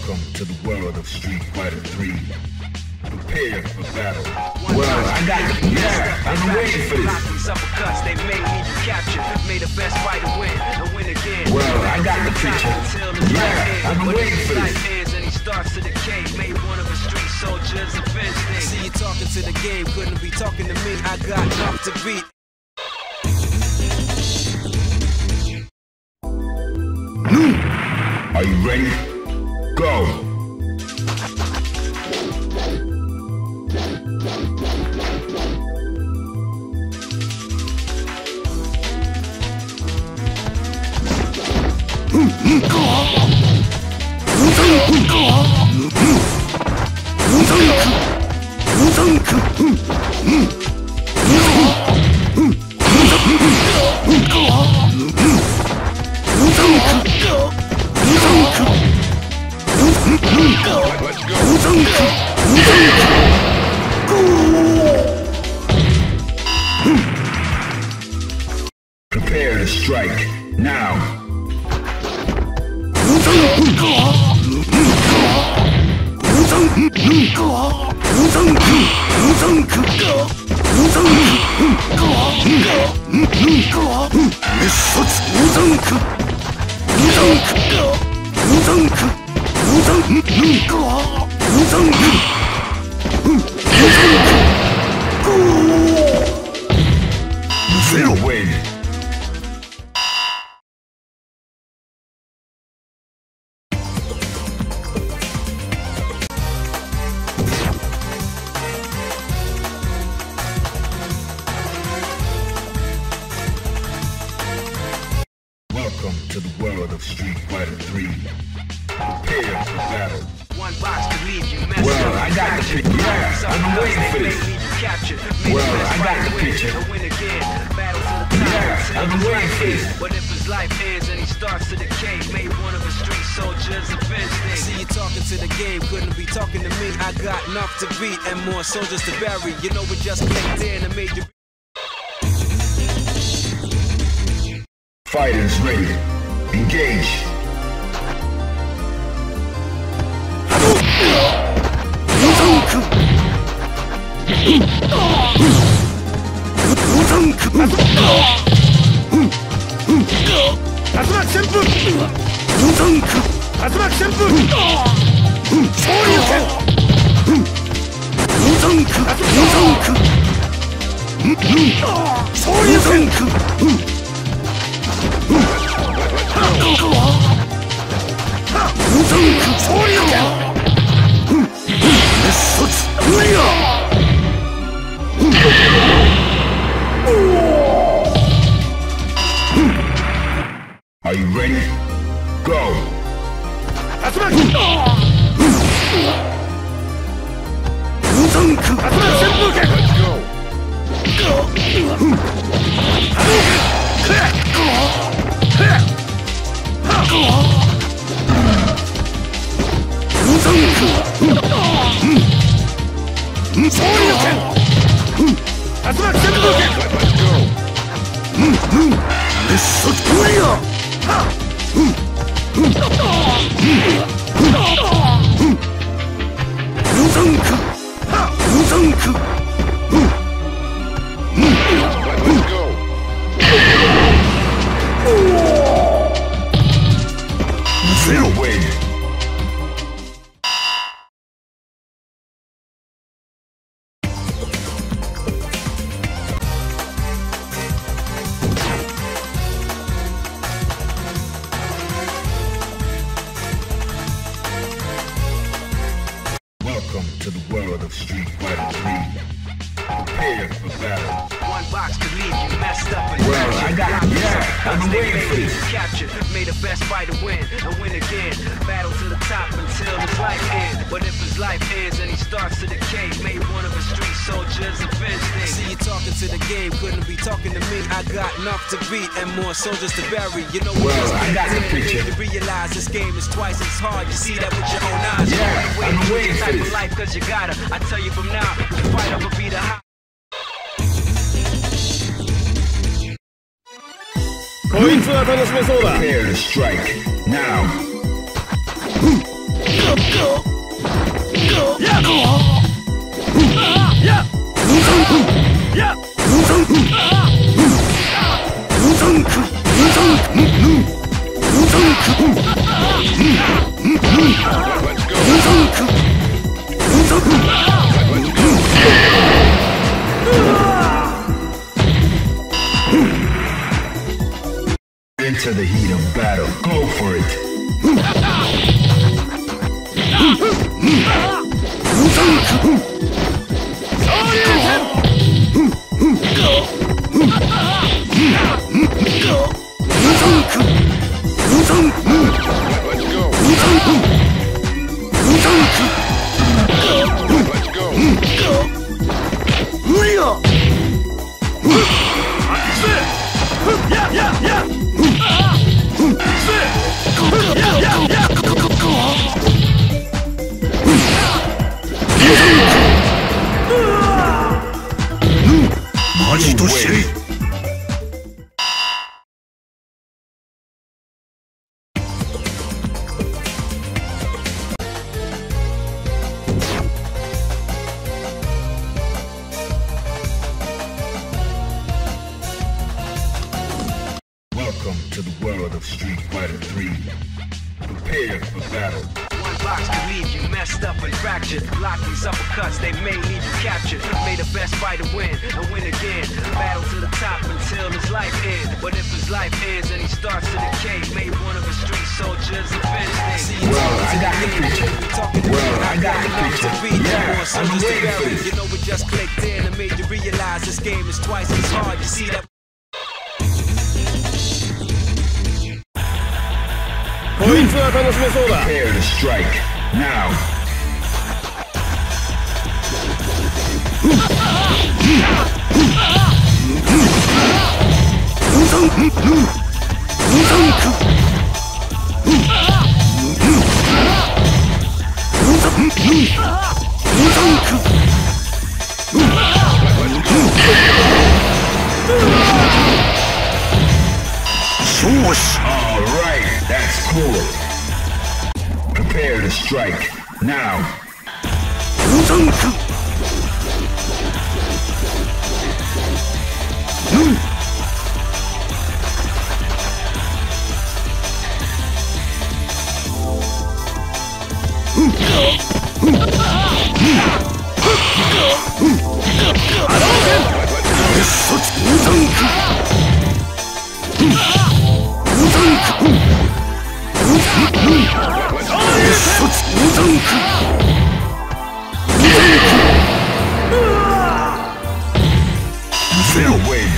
Welcome to the world of Street Fighter 3. Prepare for battle. Well, I got it. Yeah, I've been waiting for this. These uppercuts, they made me capture. Made the best fighter win and win again. Well, I got the picture. Yeah, I've been waiting for this. And he starts to decay. Made one of his street soldiers a fence thing. See you talking to the game, couldn't be talking to me. I got enough to beat. Are you ready? Go! Prepare to strike now. Zero win. Welcome to the world of Street Fighter 3. Prepare for battle. One box to leave you messed Well, up. I got the picture. Yeah, I've been waiting for this. Well, I got the picture. Yeah, I've been waiting for this. But if his life ends and he starts to decay, made one of his street soldiers a fence thing. See you talking to the game, couldn't be talking to me. I got enough to beat and more soldiers to bury. You know it just clicked in and made you. Fighters ready. Engage. Are you ready? Go! Let's go! Zero win. Welcome to the world of Street Fighter 3. Prepare for battle. One box to leave you messed up and Well, I got it. Yeah, I've been waiting for this. Capture, made the best fighter win and win again. Battle to the top until his life ends. But if his life ends and he starts to decay, made one of his street soldiers a fence thing. See you talking to the game, couldn't be talking to me. I got enough to beat and more soldiers to bury. You know what? Well, I got the picture. You realize this game is twice as hard. You see that with your own eyes. Yeah, I've been waiting for this. Life, cause you gotta. I tell you from now, the fighter will be the high. こいつは楽しめそうだ。 Prepare to strike now. Into the heat of battle. Go for it. Welcome to the world of Street Fighter 3. Prepare for battle. One box can leave you messed up and fractured. Block these uppercuts, they may leave you captured. May the best fighter win and win again. Battle to the top until his life ends. But if his life ends and he starts to decay, may one of his street soldiers avenge things. Well, I got the picture. Yeah, I'm waiting for this. You know we just clicked in and made you realize this game is twice as hard. You see that? Prepare to strike now. All right, that's cool. Prepare to strike now. Zero win.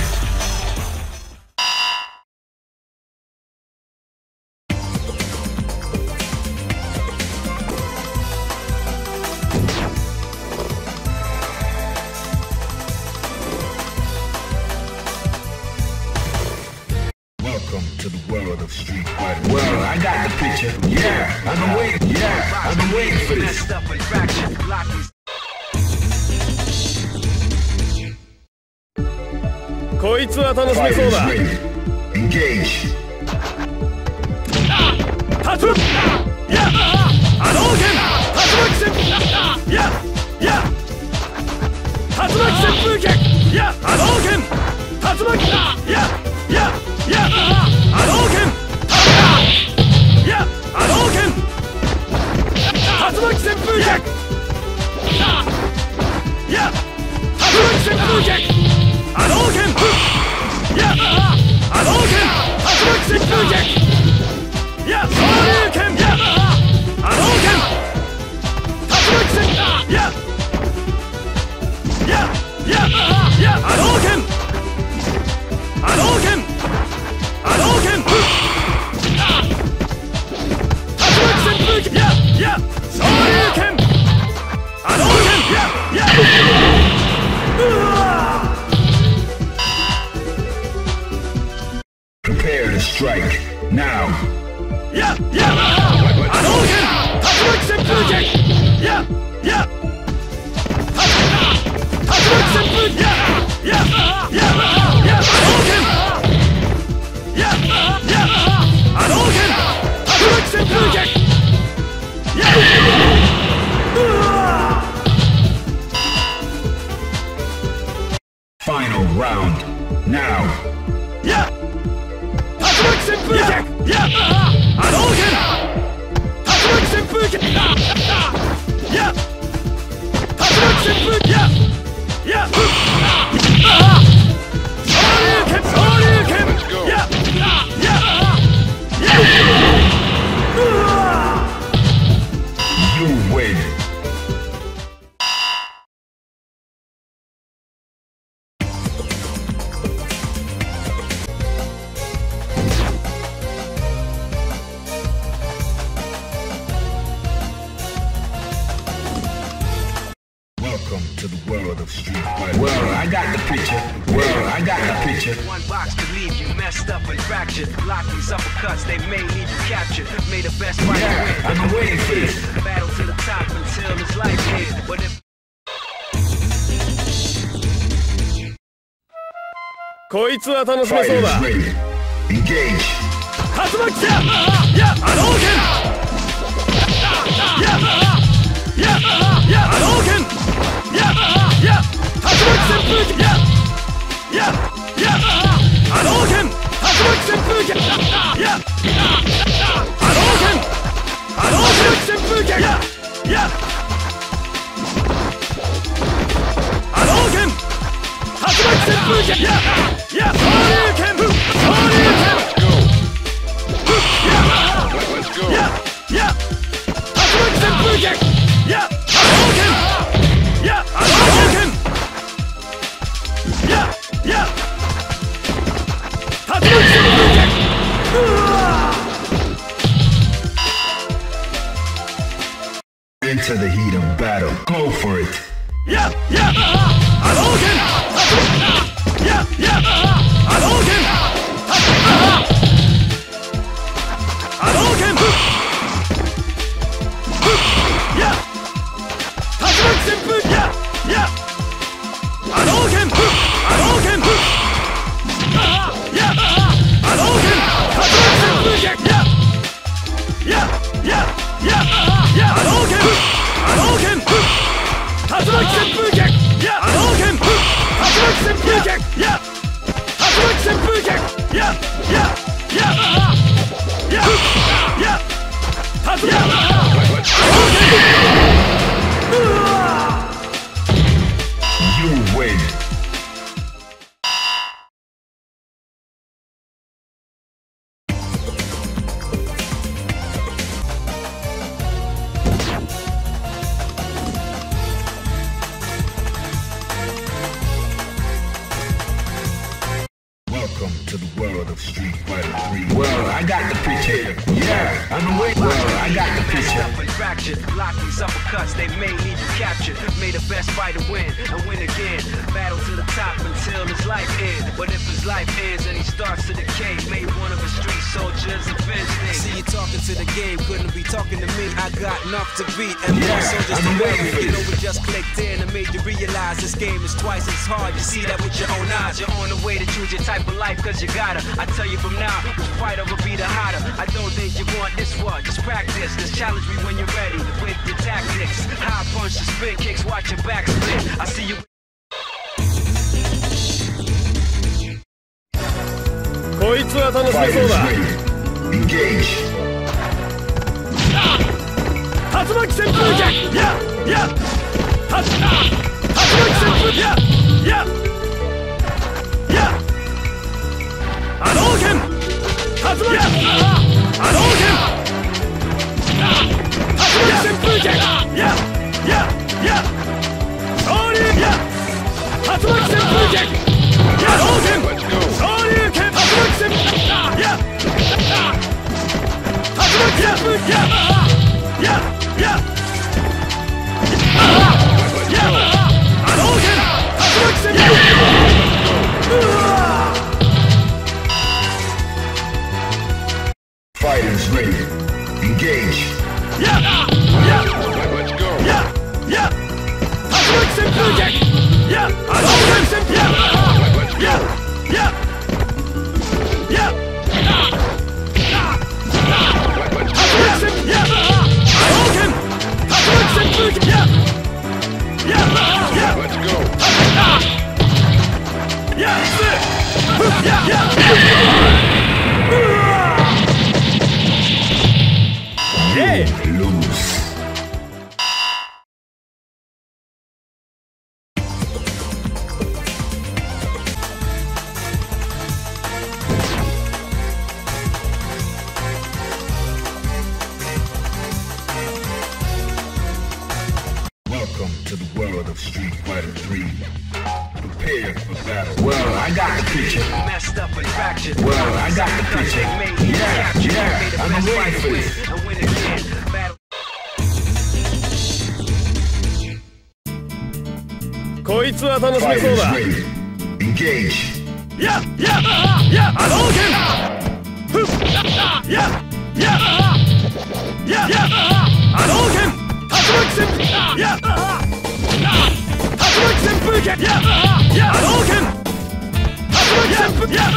Welcome to the world of Street Fighter. Well, I got the picture. Yeah, I've been waiting. Yeah, I've been waiting for this. Messed up and fractured. Block these. こいつは楽しめそう Fighters だ。 ready. Engage. 立つ。や、波動拳。竜巻旋風。や、や。竜巻旋風脚。や、波動拳。竜巻。や、や、や。波動拳。や、波動拳。竜巻旋風脚。や、竜巻旋風脚。波動拳。や、波動拳。竜巻旋風脚。や、昇竜拳。や、波動拳。竜巻旋風。や、や、や、や、波動拳。波動拳。波動拳。竜巻旋風脚。や、や、昇竜拳。波動拳。や、や。 Prepare to strike now. や、や、波動拳。竜巻旋風脚。や、や。竜巻旋風。や、や、や、や、波動拳。や、や、波動拳。竜巻旋風脚。や、うわ to the world of Street Fighter. Well, I got the picture. Well, I got the picture. One box to leave you messed up and fractured. Block these uppercuts, they may leave you captured. May the best fighter win. I've been waiting for this. Battle to the top until his life ends. But if こいつは楽しめそうだ。 Fighters ready. Engage. 竜巻じゃ。や、波動拳。や、波動拳。や、竜巻旋風拳。や、波動拳。竜巻旋風拳。や、波動拳。波動拳旋風拳。や、波動拳。竜巻旋風拳。や、昇竜拳。昇竜拳。や、竜巻旋風拳。や、波動拳。や、波動拳。や、竜巻旋風拳。 Into the heat of battle. Go for it. や、波動拳。や、波動拳。波動拳。や、竜巻旋風。や、波動拳。波動拳。や、波動拳。竜巻旋風拳。や、波動拳。波動拳。竜巻旋風拳。や、波動拳。竜巻旋風拳。や、竜巻旋風拳。や、 You win. Welcome to the world of Street Fighter 3. Well, I got the picture. Yeah, I've been waiting. Well, I got the messed picture. up and fractured. Block these uppercuts, they may leave you captured. May the best fighter win and win again. Battle to the top until his life ends. But if his life ends and he starts to decay, may one of his street soldiers avenge things. See you talking to the game, couldn't be talking to me. I got enough to beat and more soldiers to win. You know we just clicked in and made you realize this game is twice as hard. You see that with your own eyes. You're on the way to choose your type of life, cause you gotta. I tell you from now, which fighter will be the hotter. I don't think you want this one, just practice. Just challenge me when you're ready with your tactics. High punch, the spin kicks, watch your back split. I see you. こいつは楽しめそう Fighters だ。 ready. Engage. 竜巻旋風拳。や、竜巻旋風。や、波動拳。竜巻。波動拳。竜巻旋風拳。や、昇竜。や、竜巻旋風拳。波動拳。昇竜拳。竜巻旋風。や、竜巻旋風。や、波動拳。竜巻旋風。 Fighters ready. Engage. や、竜巻旋風拳。や、波動拳旋風。や、 Lose. Welcome to the world of Street Fighter 3. Prepare for battle. Well, I got the picture. Messed up and fractured. Well, I got the picture. Yeah, I've been waiting for this. And win again. Battle. こいつは楽しめそうだ。 Engage. や波動拳。ふっや波動拳。竜巻旋風。竜巻旋風拳。波動拳。竜巻旋風。竜巻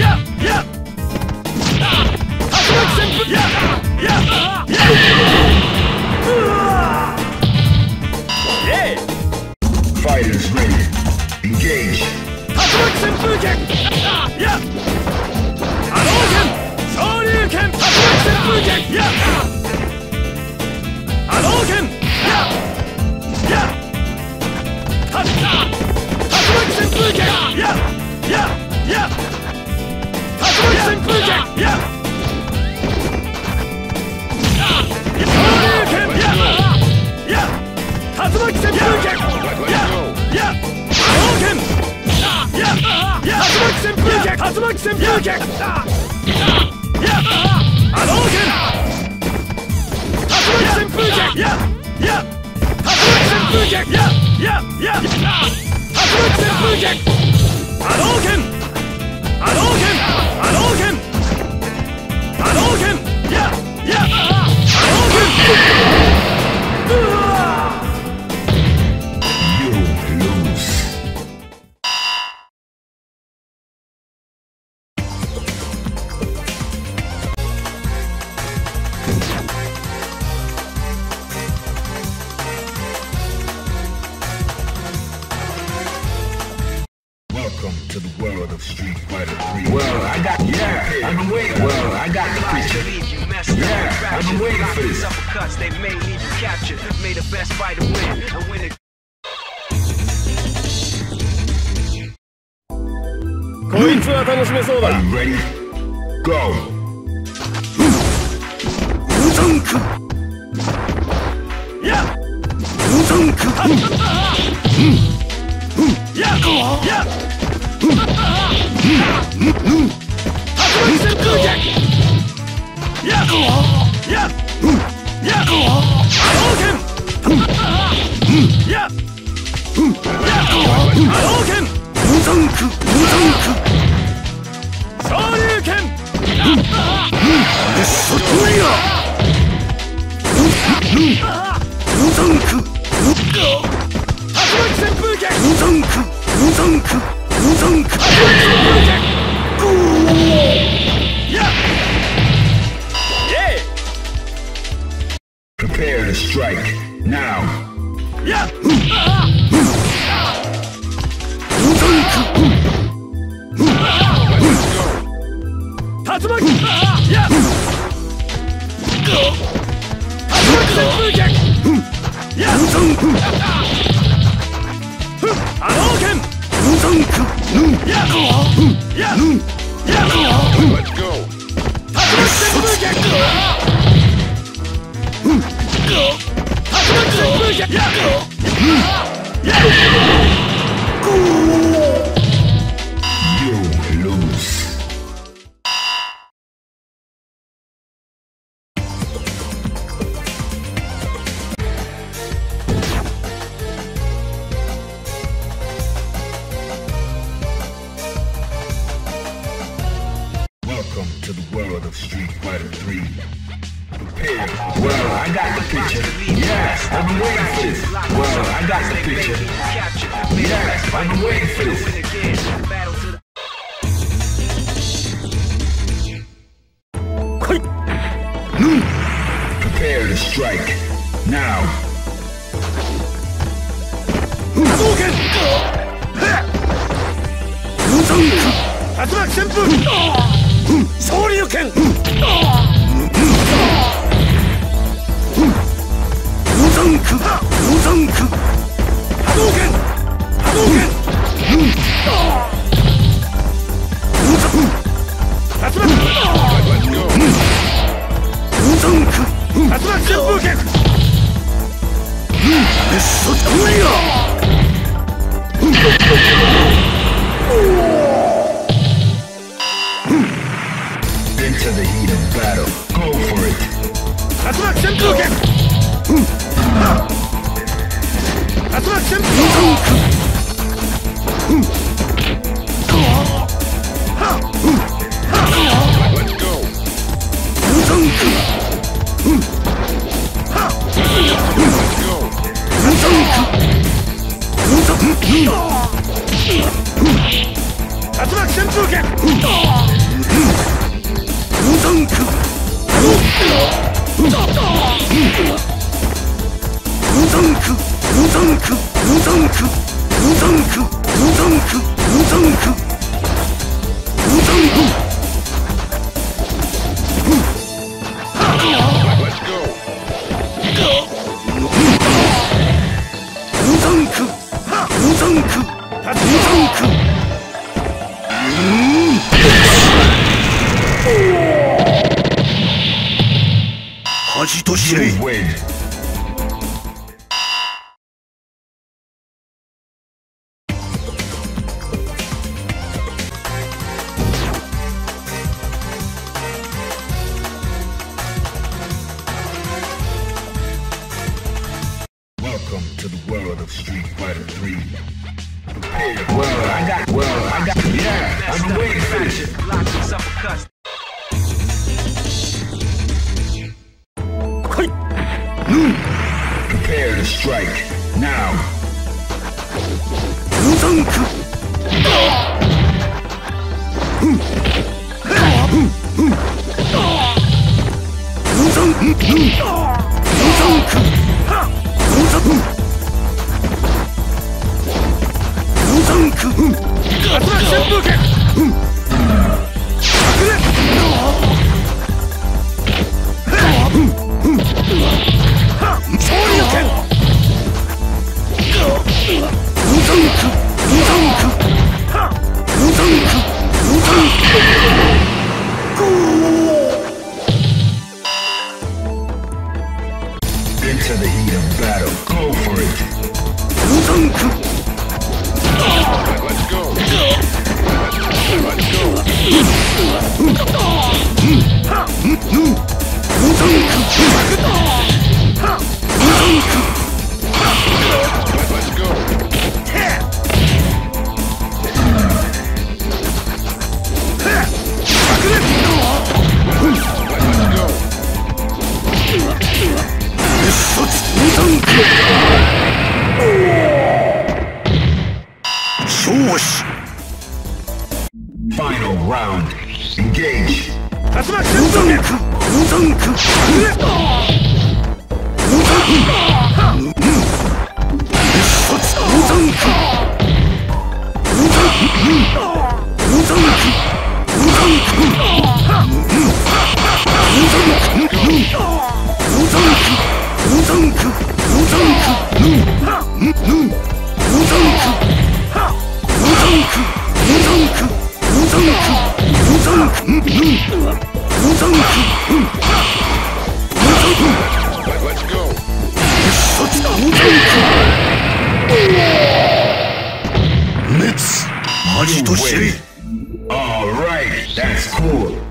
旋風。 Fighters ready. Engage. 竜巻旋風拳。波動拳。昇竜拳。竜巻旋風拳。波動拳。竜巻旋風拳。竜巻旋風拳。昇竜拳。竜巻旋風拳。波動拳。竜巻旋風拳。竜巻旋風拳。波動拳。竜巻旋風拳。竜巻旋風拳。竜巻旋風拳。波動拳。波動拳。波動拳。波動拳。 You lose. Welcome to the world of Street Fighter 3. Well, I've been waiting. Well, I got the picture. Yeah, I've been waiting for this. Uppercuts, they may leave you captured. May the best fighter win, and win it. こいつは楽しめそうだ。 Are you ready? Go. 無残区。無残区。竜巻旋風拳。波動拳。波動拳。無残区。昇竜拳。そこや。無残区。竜巻旋風拳。無残区。 Prepare to strike now. 竜巻。旋風拳。波動拳。竜巻旋風拳。 You lose. Welcome to the world of Street Fighter 3. Prepare. Well, I got the picture. Yeah, I've been waiting for this. Well, I got the picture. Yeah, I've been waiting for this. Prepare to strike now. 波動拳。竜巻旋風。昇竜拳。無残区。波動拳。無残区。竜巻旋風拳。そこや。 Into the heat of battle. Go for it. 竜巻旋風拳。竜巻旋風。 竜巻旋風剣無残区無残区無残区無残区無残区無残区無残区無残区無残区恥と知れ。 Welcome to the world of Street Fighter 3. Prepare. I got, yeah, I've been waiting for this. Lock these uppercuts. Prepare to strike, now. Into the heat of battle, go for it. Let's go. Final round. Engage. Let's go. All right, that's cool.